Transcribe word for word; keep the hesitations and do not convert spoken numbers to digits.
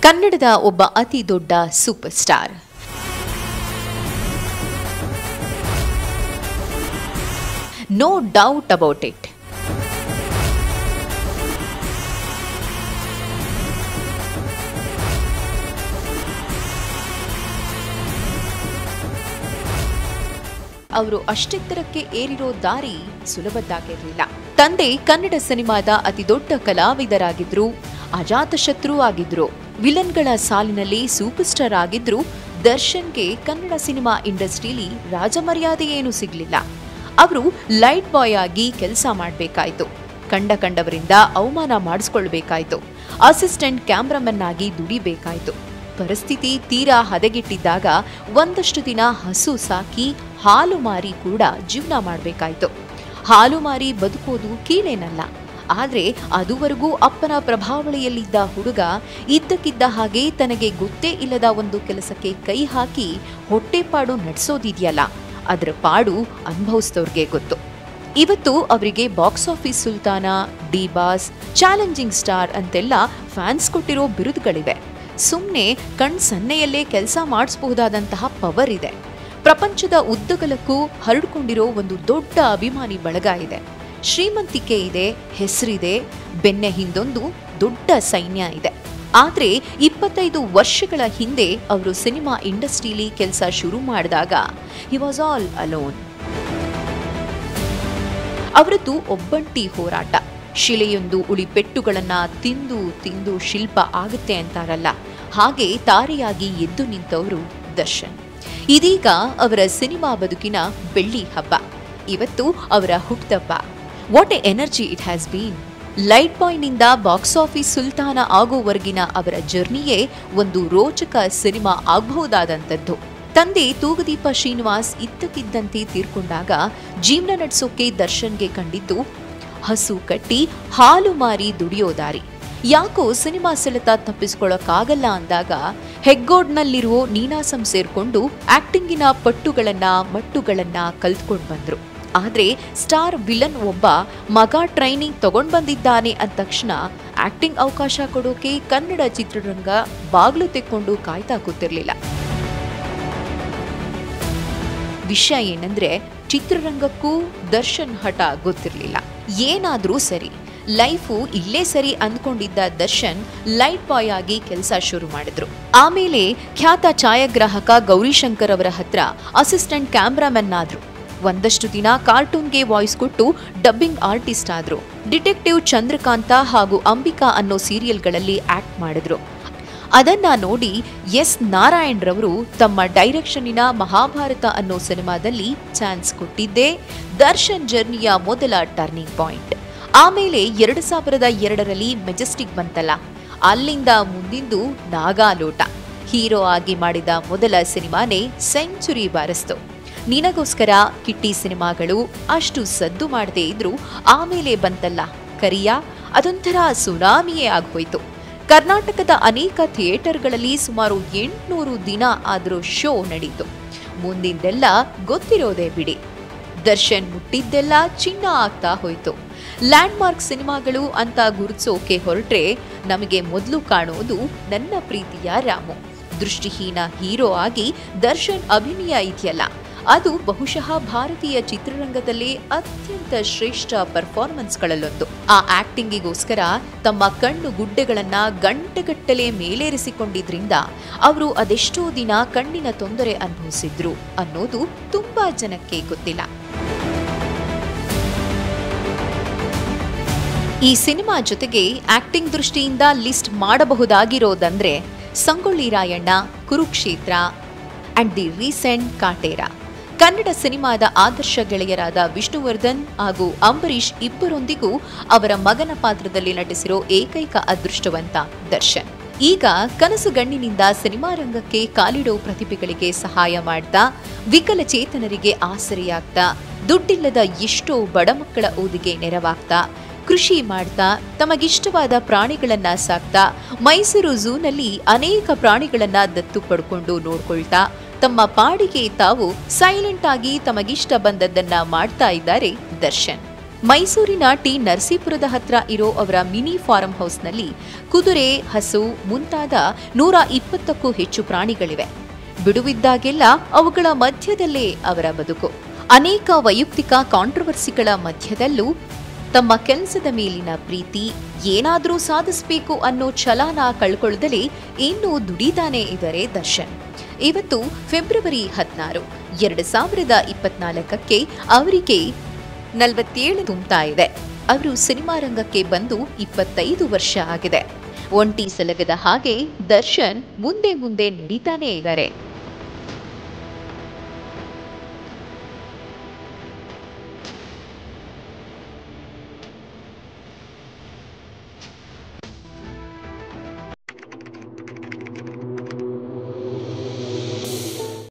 ಕನ್ನಡದ ಒಬ್ಬ ಅತಿ ದೊಡ್ಡ super star. No doubt about it. ಅವರು ಅಷ್ಟೆತ್ತರಕ್ಕೆ ಏರಿರೋ ದಾರಿ ಸುಲಭದ್ದಾಗಿರಲಿಲ್ಲ. ತಂದೆ ಕನ್ನಡ ಸಿನಿಮಾದ ಅತಿ ದೊಡ್ಡ ಕಲಾವಿದರಾಗಿದ್ರು, ಅಜಾತಶತ್ರು ಆಗಿದ್ರು, ವಿಲನ್ಗಳ ಸಾಲಿನಲ್ಲಿ ಸೂಪರ್ ಸ್ಟಾರ್ ಆಗಿದ್ರು. ದರ್ಶನ್ಗೆ ಕನ್ನಡ ಸಿನಿಮಾ ಇಂಡಸ್ಟ್ರಿಯಲ್ಲಿ ರಾಜಮರ್ಯಾದೆ ಏನೂ ಸಿಗ್ಲಿಲ್ಲ. ಅವರು ಲೈಟ್ ಬಾಯ್ ಆಗಿ ಕೆಲಸ ಮಾಡಬೇಕಾಯ್ತು. ಕಂಡ ಕಂಡವರಿಂದ ಅವಮಾನ ಮಾಡಿಸ್ಕೊಳ್ಬೇಕಾಯ್ತು. ಅಸಿಸ್ಟೆಂಟ್ ಕ್ಯಾಮ್ರಾಮನ್ ಆಗಿ ದುಡಿಬೇಕಾಯ್ತು. ಪರಿಸ್ಥಿತಿ ತೀರಾ ಹದಗೆಟ್ಟಿದ್ದಾಗ ಒಂದಷ್ಟು ದಿನ ಹಸು ಸಾಕಿ ಹಾಲು ಮಾರಿ ಕೂಡ ಜೀವನ ಮಾಡಬೇಕಾಯ್ತು. ಹಾಲು ಮಾರಿ ಬದುಕೋದು ಕೀಳೇನಲ್ಲ. ಆದರೆ ಅದುವರೆಗೂ ಅಪ್ಪನ ಪ್ರಭಾವಳಿಯಲ್ಲಿದ್ದ ಹುಡುಗ ಇದ್ದಕ್ಕಿದ್ದ ಹಾಗೆ ತನಗೆ ಗೊತ್ತೇ ಇಲ್ಲದ ಒಂದು ಕೆಲಸಕ್ಕೆ ಕೈ ಹಾಕಿ ಹೊಟ್ಟೆಪಾಡು ನಡೆಸೋದಿದೆಯಲ್ಲ, ಅದರ ಪಾಡು ಅನುಭವಿಸಿದವ್ರಿಗೆ ಗೊತ್ತು. ಇವತ್ತು ಅವರಿಗೆ ಬಾಕ್ಸ್ ಆಫೀಸ್ ಸುಲ್ತಾನ, ಡಿ ಬಾಸ್, ಚಾಲೆಂಜಿಂಗ್ ಸ್ಟಾರ್ ಅಂತೆಲ್ಲ ಫ್ಯಾನ್ಸ್ ಕೊಟ್ಟಿರೋ ಬಿರುದುಗಳಿವೆ. ಸುಮ್ಮನೆ ಕಣ್ ಸನ್ನೆಯಲ್ಲೇ ಕೆಲಸ ಮಾಡಿಸಬಹುದಾದಂತಹ ಪವರ್ ಇದೆ. ಪ್ರಪಂಚದ ಉದ್ದಗಲಕ್ಕೂ ಹರಡಿಕೊಂಡಿರೋ ಒಂದು ದೊಡ್ಡ ಅಭಿಮಾನಿ ಬಳಗ ಇದೆ. ಶ್ರೀಮಂತಿಕೆ ಇದೆ, ಹೆಸರಿದೆ, ಬೆನ್ನ ಹಿಂದೊಂದು ದೊಡ್ಡ ಸೈನ್ಯ ಇದೆ. ಆದರೆ ಇಪ್ಪತ್ತೈದು ವರ್ಷಗಳ ಹಿಂದೆ ಅವರು ಸಿನಿಮಾ ಇಂಡಸ್ಟ್ರಿಯಲ್ಲಿ ಕೆಲಸ ಶುರು ಮಾಡಿದಾಗ ಹಿ ವಾಸ್ ಆಲ್ ಅಲೋನ್. ಅವರದ್ದು ಒಬ್ಬಂಟಿ ಹೋರಾಟ. ಶಿಲೆಯೊಂದು ಉಳಿ ಪೆಟ್ಟುಗಳನ್ನ ತಿಂದು ತಿಂದು ಶಿಲ್ಪ ಆಗುತ್ತೆ ಅಂತಾರಲ್ಲ, ಹಾಗೆ ತಾರೆಯಾಗಿ ಎದ್ದು ನಿಂತವರು ದರ್ಶನ್. ಇದೀಗ ಅವರ ಸಿನಿಮಾ ಬದುಕಿನ ಬೆಳ್ಳಿ ಹಬ್ಬ. ಇವತ್ತು ಅವರ ಹುಟ್ಟುಹಬ್ಬ. What a energy it has been. Light ಬಾಯ್ನಿಂದ ಬಾಕ್ಸ್ ಆಫೀಸ್ ಸುಲ್ತಾನ ಆಗೋವರೆಗಿನ ಅವರ ಜರ್ನಿಯೇ ಒಂದು ರೋಚಕ ಸಿನಿಮಾ ಆಗಬಹುದಾದಂಥದ್ದು. ತಂದೆ ತೂಗುದೀಪ ಶ್ರೀನಿವಾಸ್ ಇದ್ದಕ್ಕಿದ್ದಂತೆ ತೀರ್ಕೊಂಡಾಗ ಜೀವನ ನಡೆಸೋಕೆ ದರ್ಶನ್ಗೆ ಕಂಡಿದ್ದು ಹಸು ಕಟ್ಟಿ ಹಾಲು ಮಾರಿ ದುಡಿಯೋ ದಾರಿ. ಯಾಕೋ ಸಿನಿಮಾ ಸೆಳೆತ ತಪ್ಪಿಸ್ಕೊಳ್ಳೋಕ್ಕಾಗಲ್ಲ ಅಂದಾಗ ಹೆಗ್ಗೋಡ್ನಲ್ಲಿರುವ ನೀನಾಸಂ ಸೇರ್ಕೊಂಡು ಆಕ್ಟಿಂಗಿನ ಪಟ್ಟುಗಳನ್ನ ಮಟ್ಟುಗಳನ್ನ ಕಲ್ತ್ಕೊಂಡು ಬಂದ್ರು. ಆದ್ರೆ ಸ್ಟಾರ್ ವಿಲನ್ ಒಬ್ಬ ಮಗ ಟ್ರೈನಿಂಗ್ ತಗೊಂಡ್ ಬಂದಿದ್ದಾನೆ ಅಂದ ತಕ್ಷಣ ಆಕ್ಟಿಂಗ್ ಅವಕಾಶ ಕೊಡೋಕೆ ಕನ್ನಡ ಚಿತ್ರರಂಗ ಬಾಗ್ಲು ತೆಕ್ಕೊಂಡು ಕಾಯ್ತಾ ಕೂತಿರ್ಲಿಲ್ಲ. ವಿಷಯ ಏನಂದ್ರೆ ಚಿತ್ರರಂಗಕ್ಕೂ ದರ್ಶನ್ ಹಠ ಗೊತ್ತಿರ್ಲಿಲ್ಲ. ಏನಾದ್ರೂ ಸರಿ, ಲೈಫು ಇಲ್ಲೇ ಸರಿ ಅಂದ್ಕೊಂಡಿದ್ದ ದರ್ಶನ್ ಲೈಟ್ ಬಾಯ್ ಆಗಿ ಕೆಲಸ ಶುರು ಮಾಡಿದ್ರು. ಆಮೇಲೆ ಖ್ಯಾತ ಛಾಯಾಗ್ರಾಹಕ ಗೌರಿಶಂಕರ್ ಅವರ ಹತ್ರ ಅಸಿಸ್ಟೆಂಟ್ ಕ್ಯಾಮ್ರಾಮನ್ ಆದ್ರು. ಒಂದಷ್ಟು ದಿನ ಕಾರ್ಟೂನ್ಗೆ ವಾಯ್ಸ್ ಕೊಟ್ಟು ಡಬ್ಬಿಂಗ್ ಆರ್ಟಿಸ್ಟ್ ಆದ್ರು. ಡಿಟೆಕ್ಟಿವ್ ಚಂದ್ರಕಾಂತ ಹಾಗೂ ಅಂಬಿಕಾ ಅನ್ನೋ ಸೀರಿಯಲ್ಗಳಲ್ಲಿ ಆಕ್ಟ್ ಮಾಡಿದ್ರು. ಅದನ್ನ ನೋಡಿ ಎಸ್ ನಾರಾಯಣ್ ರವರು ತಮ್ಮ ಡೈರೆಕ್ಷನ್ನಿನ ಮಹಾಭಾರತ ಅನ್ನೋ ಸಿನಿಮಾದಲ್ಲಿ ಚಾನ್ಸ್ ಕೊಟ್ಟಿದ್ದೇ ದರ್ಶನ್ ಜರ್ನಿಯ ಮೊದಲ ಟರ್ನಿಂಗ್ ಪಾಯಿಂಟ್. ಆಮೇಲೆ ಎರಡು ಸಾವಿರದ ಎರಡರಲ್ಲಿ ಮೆಜೆಸ್ಟಿಕ್ ಬಂತಲ್ಲ, ಅಲ್ಲಿಂದ ಮುಂದಿಂದು ನಾಗಾಲೋಟ. ಹೀರೋ ಆಗಿ ಮಾಡಿದ ಮೊದಲ ಸಿನಿಮಾನೇ ಸೆಂಚುರಿ ಬಾರಿಸ್ತು. ನಿನಗೋಸ್ಕರ, ಕಿಟ್ಟಿ ಸಿನಿಮಾಗಳು ಅಷ್ಟು ಸದ್ದು ಮಾಡದೇ ಇದ್ರು ಆಮೇಲೆ ಬಂತಲ್ಲ ಕರಿಯಾ, ಅದೊಂಥರ ಸುನಾಮಿಯೇ ಆಗೋಯ್ತು. ಕರ್ನಾಟಕದ ಅನೇಕ ಥಿಯೇಟರ್ಗಳಲ್ಲಿ ಸುಮಾರು ಎಂಟುನೂರು ದಿನ ಆದರೂ ಶೋ ನಡೀತು. ಮುಂದಿಂದೆಲ್ಲ ಗೊತ್ತಿರೋದೇ ಬಿಡಿ. ದರ್ಶನ್ ಮುಟ್ಟಿದ್ದೆಲ್ಲ ಚಿನ್ನ ಆಗ್ತಾ ಹೋಯ್ತು. ಲ್ಯಾಂಡ್ ಮಾರ್ಕ್ ಸಿನಿಮಾಗಳು ಅಂತ ಗುರುತಿಸೋಕೆ ಹೊರಟ್ರೆ ನಮಗೆ ಮೊದಲು ಕಾಣೋದು ನನ್ನ ಪ್ರೀತಿಯ ರಾಮು. ದೃಷ್ಟಿಹೀನ ಹೀರೋ ಆಗಿ ದರ್ಶನ್ ಅಭಿನಯ ಇದೆಯಲ್ಲ, ಅದು ಬಹುಶಃ ಭಾರತೀಯ ಚಿತ್ರರಂಗದಲ್ಲಿ ಅತ್ಯಂತ ಶ್ರೇಷ್ಠ ಪರ್ಫಾರ್ಮೆನ್ಸ್ಗಳಲ್ಲೊಂದು. ಆ ಆಕ್ಟಿಂಗಿಗೋಸ್ಕರ ತಮ್ಮ ಕಣ್ಣು ಗುಡ್ಡೆಗಳನ್ನ ಗಂಟೆಗಟ್ಟಲೆ ಮೇಲೇರಿಸಿಕೊಂಡಿದ್ರಿಂದ ಅವರು ಅದೆಷ್ಟೋ ದಿನ ಕಣ್ಣಿನ ತೊಂದರೆ ಅನುಭವಿಸಿದ್ರು ಅನ್ನೋದು ತುಂಬಾ ಜನಕ್ಕೆ ಗೊತ್ತಿಲ್ಲ. ಈ ಸಿನಿಮಾ ಜೊತೆಗೆ ಆಕ್ಟಿಂಗ್ ದೃಷ್ಟಿಯಿಂದ ಲಿಸ್ಟ್ ಮಾಡಬಹುದಾಗಿರೋದಂದ್ರೆ Sangolli Rayanna, Kurukshetra and the recent Kaatera. Kannada ಸಿನಿಮಾದ ಆದರ್ಶ ಗೆಳೆಯರಾದ ವಿಷ್ಣುವರ್ಧನ್ ಹಾಗೂ ಅಂಬರೀಷ್ ಇಬ್ಬರೊಂದಿಗೂ ಅವರ ಮಗನ ಪಾತ್ರದಲ್ಲಿ ನಟಿಸಿರೋ ಏಕೈಕ ಅದೃಷ್ಟವಂತ ದರ್ಶನ್. ಈಗ ಕನಸುಗಣ್ಣಿನಿಂದ ಸಿನಿಮಾ ರಂಗಕ್ಕೆ ಕಾಲಿಡೋ ಪ್ರತಿಭೆಗಳಿಗೆ ಸಹಾಯ ಮಾಡ್ತಾ, ವಿಕಲಚೇತನರಿಗೆ ಆಸರೆಯಾಗ್ತಾ, ದುಡ್ಡಿಲ್ಲದ ಎಷ್ಟೋ ಬಡ ಮಕ್ಕಳ ಓದಿಗೆ ನೆರವಾಗ್ತಾ, ಕೃಷಿ ಮಾಡ್ತಾ, ತಮಗಿಷ್ಟವಾದ ಪ್ರಾಣಿಗಳನ್ನ ಸಾಕ್ತಾ, ಮೈಸೂರು ಝೂನಲ್ಲಿ ಅನೇಕ ಪ್ರಾಣಿಗಳನ್ನ ದತ್ತು ಪಡ್ಕೊಂಡು ನೋಡ್ಕೊಳ್ತಾ, ತಮ್ಮ ಪಾಡಿಗೆ ತಾವು ಸೈಲೆಂಟ್ ಆಗಿ ತಮಗಿಷ್ಟ ಬಂದದ್ದನ್ನ ಮಾಡ್ತಾ ಇದ್ದಾರೆ ದರ್ಶನ್. ಮೈಸೂರಿನ ಟಿ ನರಸೀಪುರದ ಹತ್ರ ಇರೋ ಅವರ ಮಿನಿ ಫಾರ್ಮ್ ಹೌಸ್ನಲ್ಲಿ ಕುದುರೆ, ಹಸು ಮುಂತಾದ ನೂರ ಇಪ್ಪತ್ತಕ್ಕೂ ಹೆಚ್ಚು ಪ್ರಾಣಿಗಳಿವೆ. ಬಿಡುವಿದ್ದಾಗೆಲ್ಲ ಅವುಗಳ ಮಧ್ಯದಲ್ಲೇ ಅವರ ಬದುಕು. ಅನೇಕ ವೈಯಕ್ತಿಕ ಕಾಂಟ್ರವರ್ಸಿಗಳ ಮಧ್ಯದಲ್ಲೂ ತಮ್ಮ ಕೆಲಸದ ಮೇಲಿನ ಪ್ರೀತಿ, ಏನಾದರೂ ಸಾಧಿಸಬೇಕು ಅನ್ನೋ ಛಲನ ಕಳ್ಕೊಳ್ಳದಲೇ ಇನ್ನೂ ದುಡಿತಾನೆ ಇದ್ದಾರೆ ದರ್ಶನ್. ಇವತ್ತು ಫೆಬ್ರವರಿ ಹದಿನಾರು ಎರಡು ಸಾವಿರದ ಇಪ್ಪತ್ನಾಲ್ಕಕ್ಕೆ ಅವರಿಗೆ ನಲವತ್ತೇಳು ತುಂಬ್ತಾ ಇದೆ. ಅವರು ಸಿನಿಮಾ ರಂಗಕ್ಕೆ ಬಂದು ಇಪ್ಪತ್ತೈದು ವರ್ಷ ಆಗಿದೆ. ಒಂಟಿ ಸಲಗದ ಹಾಗೆ ದರ್ಶನ್ ಮುಂದೆ ಮುಂದೆ ನಡೀತಾನೇ ಇದ್ದಾರೆ.